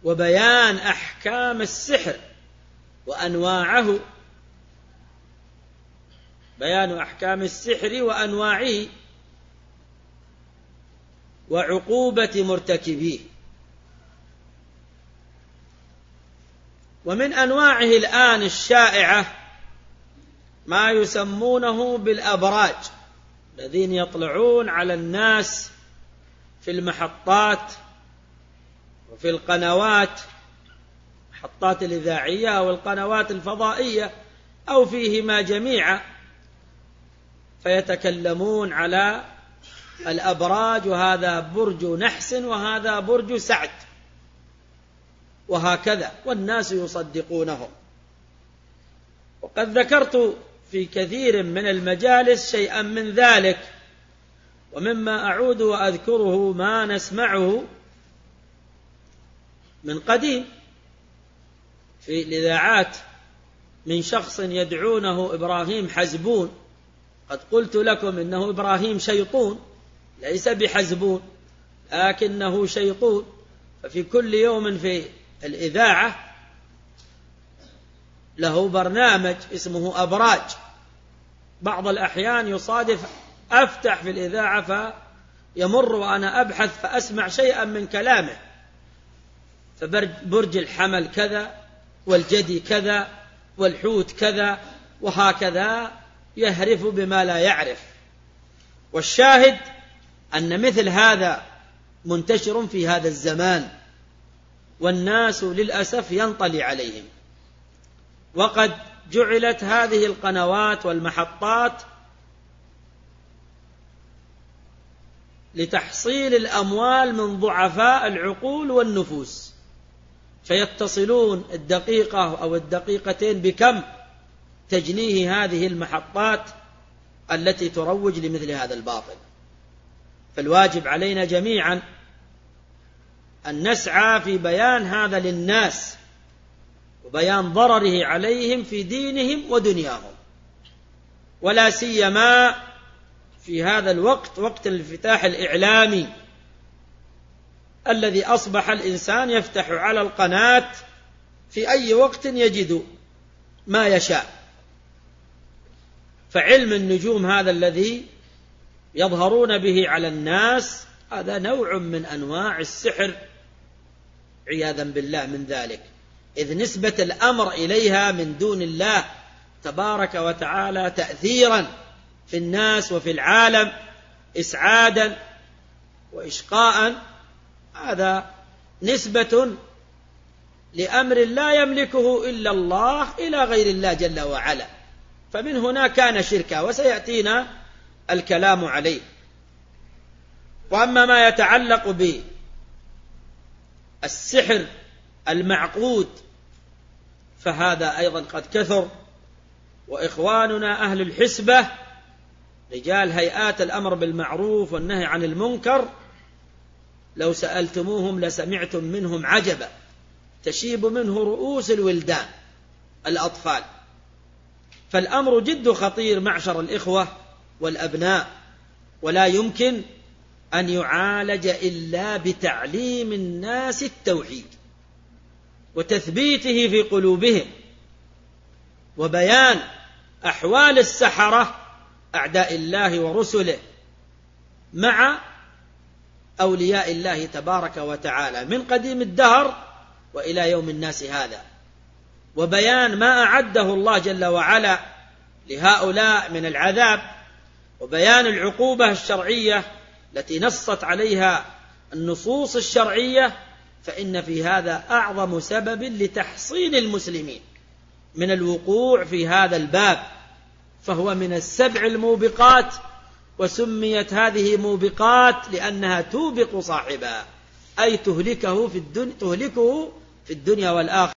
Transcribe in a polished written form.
وبيان أحكام السحر وأنواعه، بيان أحكام السحر وأنواعه وعقوبة مرتكبيه. ومن أنواعه الآن الشائعة ما يسمونه بالأبراج، الذين يطلعون على الناس في المحطات وفي القنوات، المحطات الإذاعية أو القنوات الفضائية أو فيهما جميعا، فيتكلمون على الأبراج، وهذا برج نحس وهذا برج سعد وهكذا، والناس يصدقونهم. وقد ذكرت في كثير من المجالس شيئا من ذلك، ومما أعود وأذكره ما نسمعه من قديم في الإذاعات من شخص يدعونه إبراهيم حزبون. قد قلت لكم إنه إبراهيم شيطون، ليس بحزبون لكنه شيطون. ففي كل يوم في الإذاعة له برنامج اسمه أبراج. بعض الأحيان يصادف أفتح في الإذاعة فيمر وأنا أبحث فأسمع شيئا من كلامه، فبرج الحمل كذا والجدي كذا والحوت كذا وهكذا، يهرف بما لا يعرف. والشاهد أن مثل هذا منتشر في هذا الزمان، والناس للأسف ينطلي عليهم. وقد جعلت هذه القنوات والمحطات لتحصيل الأموال من ضعفاء العقول والنفوس، فيتصلون الدقيقة أو الدقيقتين بكم تجنيه هذه المحطات التي تروج لمثل هذا الباطل. فالواجب علينا جميعا أن نسعى في بيان هذا للناس وبيان ضرره عليهم في دينهم ودنياهم، ولا سيما في هذا الوقت، وقت الانفتاح الإعلامي الذي أصبح الإنسان يفتح على القناة في أي وقت يجد ما يشاء. فعلم النجوم هذا الذي يظهرون به على الناس هذا نوع من أنواع السحر عياذا بالله من ذلك، إذ نسبة الأمر إليها من دون الله تبارك وتعالى تأثيرا في الناس وفي العالم، إسعادا وإشقاء، هذا نسبة لأمر لا يملكه إلا الله إلى غير الله جل وعلا، فمن هنا كان شركا، وسيأتينا الكلام عليه. وأما ما يتعلق بالسحر المعقود فهذا أيضا قد كثر، وإخواننا أهل الحسبة رجال هيئات الأمر بالمعروف والنهي عن المنكر لو سألتموهم لسمعتم منهم عجبا تشيب منه رؤوس الولدان الأطفال. فالأمر جد خطير معشر الإخوة والأبناء، ولا يمكن أن يعالج إلا بتعليم الناس التوحيد وتثبيته في قلوبهم، وبيان أحوال السحرة أعداء الله ورسله مع أولياء الله تبارك وتعالى من قديم الدهر وإلى يوم الناس هذا، وبيان ما أعده الله جل وعلا لهؤلاء من العذاب، وبيان العقوبة الشرعية التي نصت عليها النصوص الشرعية. فإن في هذا أعظم سبب لتحصين المسلمين من الوقوع في هذا الباب، فهو من السبع الموبقات، وسميت هذه موبقات لأنها توبق صاحبها، أي تهلكه في الدنيا والآخرة.